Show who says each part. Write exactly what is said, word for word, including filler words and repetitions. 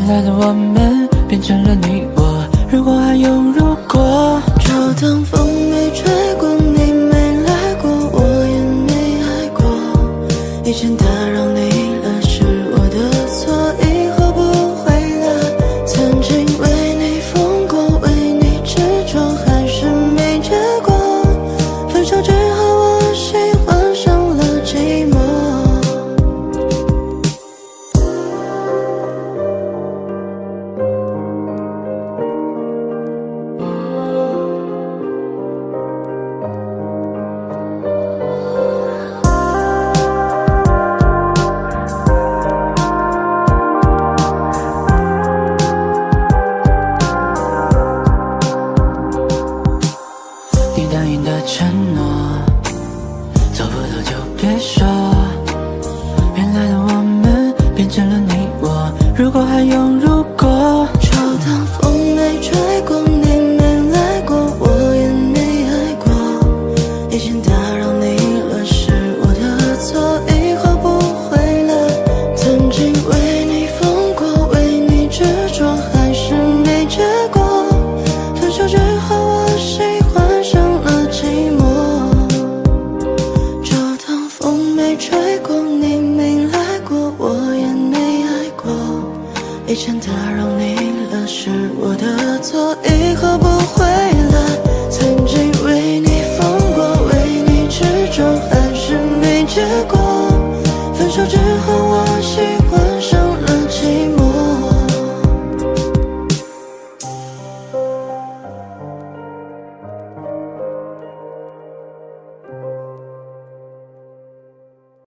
Speaker 1: 原来的我们变成了你我，如果还有如果。
Speaker 2: 就当风没吹过，你没来过，我也没爱过。以前打扰你了是我的错，以后不会了。曾经为你疯过，为你执着，还是没结果。分手之后我喜欢上了寂寞。
Speaker 1: 你答应的承诺，做不到就别说。原来的我们变成了你我，如果还有如果。
Speaker 2: 就当风没吹过，你没来过，我也没爱过。以前打扰你了是我的错，以后不会了。曾经为你疯过，为你执着，还是没结果。分手之后我喜欢上了寂寞。就当风没吹过，你没来过，我也没爱过。以前打扰你了是我的错，以后不会了。曾经为你疯过，为你执着，还是没结果。分手之